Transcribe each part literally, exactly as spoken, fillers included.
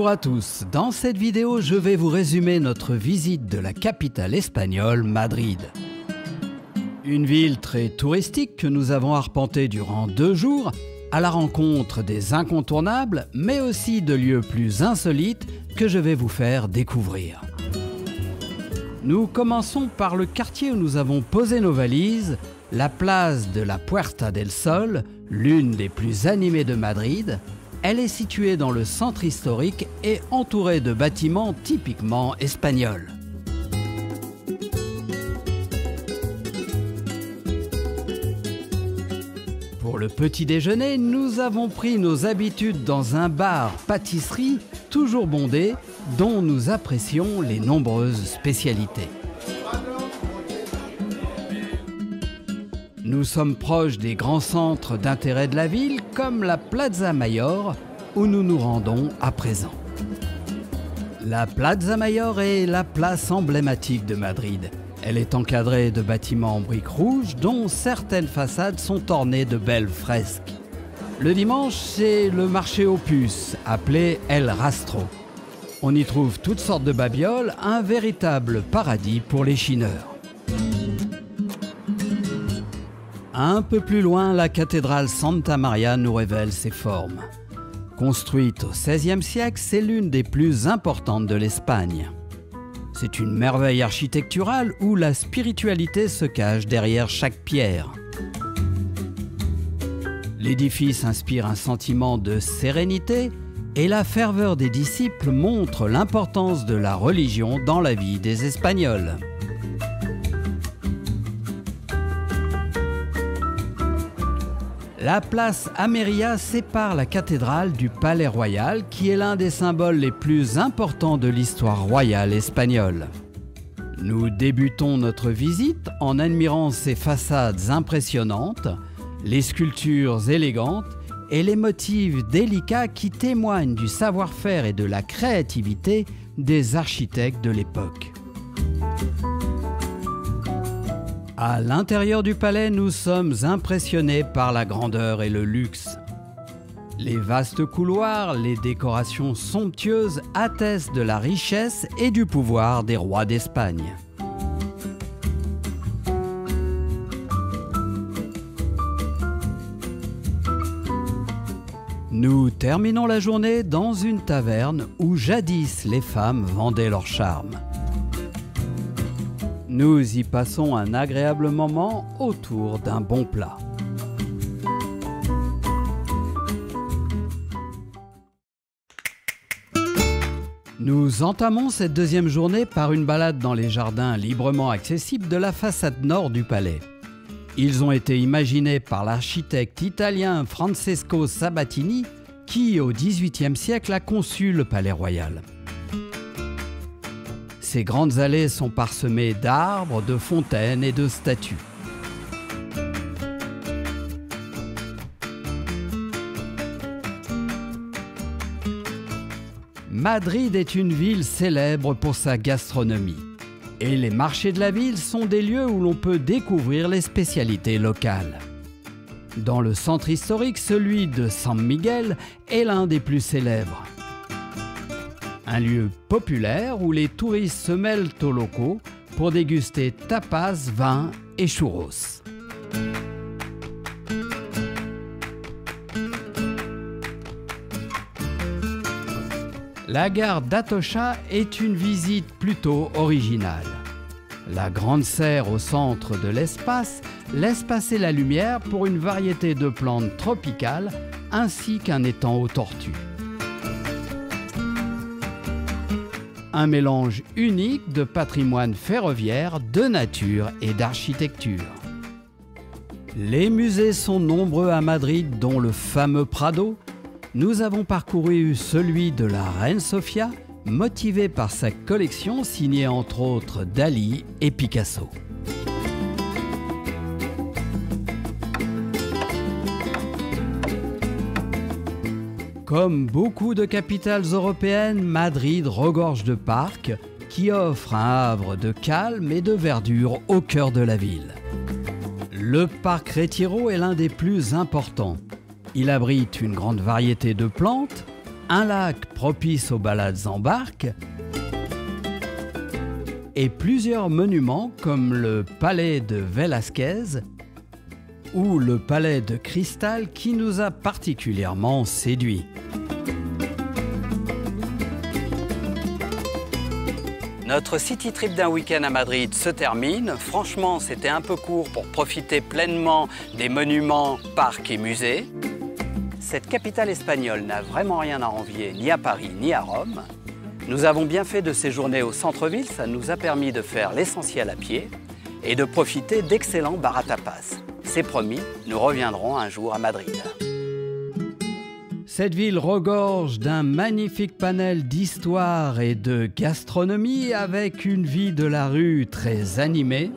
Bonjour à tous, dans cette vidéo je vais vous résumer notre visite de la capitale espagnole, Madrid. Une ville très touristique que nous avons arpentée durant deux jours, à la rencontre des incontournables, mais aussi de lieux plus insolites que je vais vous faire découvrir. Nous commençons par le quartier où nous avons posé nos valises, la place de la Puerta del Sol, l'une des plus animées de Madrid. Elle est située dans le centre historique et entourée de bâtiments typiquement espagnols. Pour le petit déjeuner, nous avons pris nos habitudes dans un bar-pâtisserie toujours bondé, dont nous apprécions les nombreuses spécialités. Nous sommes proches des grands centres d'intérêt de la ville, comme la Plaza Mayor, où nous nous rendons à présent. La Plaza Mayor est la place emblématique de Madrid. Elle est encadrée de bâtiments en briques rouges, dont certaines façades sont ornées de belles fresques. Le dimanche, c'est le marché aux puces, appelé El Rastro. On y trouve toutes sortes de babioles, un véritable paradis pour les chineurs. Un peu plus loin, la cathédrale Santa Maria nous révèle ses formes. Construite au seizième siècle, c'est l'une des plus importantes de l'Espagne. C'est une merveille architecturale où la spiritualité se cache derrière chaque pierre. L'édifice inspire un sentiment de sérénité et la ferveur des disciples montre l'importance de la religion dans la vie des Espagnols. La place Ameria sépare la cathédrale du Palais Royal, qui est l'un des symboles les plus importants de l'histoire royale espagnole. Nous débutons notre visite en admirant ses façades impressionnantes, les sculptures élégantes et les motifs délicats qui témoignent du savoir-faire et de la créativité des architectes de l'époque. À l'intérieur du palais, nous sommes impressionnés par la grandeur et le luxe. Les vastes couloirs, les décorations somptueuses attestent de la richesse et du pouvoir des rois d'Espagne. Nous terminons la journée dans une taverne où jadis les femmes vendaient leur charme. Nous y passons un agréable moment autour d'un bon plat. Nous entamons cette deuxième journée par une balade dans les jardins librement accessibles de la façade nord du palais. Ils ont été imaginés par l'architecte italien Francesco Sabatini, qui au dix-huitième siècle a conçu le palais royal. Ces grandes allées sont parsemées d'arbres, de fontaines et de statues. Madrid est une ville célèbre pour sa gastronomie. Et les marchés de la ville sont des lieux où l'on peut découvrir les spécialités locales. Dans le centre historique, celui de San Miguel est l'un des plus célèbres. Un lieu populaire où les touristes se mêlent aux locaux pour déguster tapas, vin et churros. La gare d'Atocha est une visite plutôt originale. La grande serre au centre de l'espace laisse passer la lumière pour une variété de plantes tropicales ainsi qu'un étang aux tortues. Un mélange unique de patrimoine ferroviaire, de nature et d'architecture. Les musées sont nombreux à Madrid, dont le fameux Prado. Nous avons parcouru celui de la Reine Sofia, motivé par sa collection signée entre autres Dali et Picasso. Comme beaucoup de capitales européennes, Madrid regorge de parcs qui offrent un havre de calme et de verdure au cœur de la ville. Le parc Retiro est l'un des plus importants. Il abrite une grande variété de plantes, un lac propice aux balades en barque et plusieurs monuments comme le palais de Velázquez ou le palais de cristal qui nous a particulièrement séduits. Notre city trip d'un week-end à Madrid se termine. Franchement, c'était un peu court pour profiter pleinement des monuments, parcs et musées. Cette capitale espagnole n'a vraiment rien à envier ni à Paris ni à Rome. Nous avons bien fait de séjourner au centre-ville, ça nous a permis de faire l'essentiel à pied et de profiter d'excellents bars à tapas. C'est promis, nous reviendrons un jour à Madrid. Cette ville regorge d'un magnifique panel d'histoire et de gastronomie avec une vie de la rue très animée.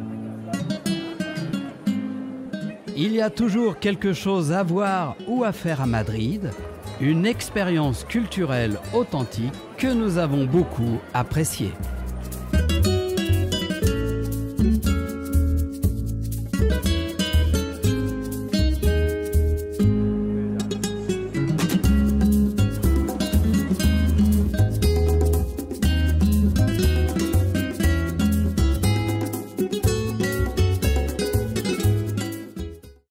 Il y a toujours quelque chose à voir ou à faire à Madrid, une expérience culturelle authentique que nous avons beaucoup appréciée.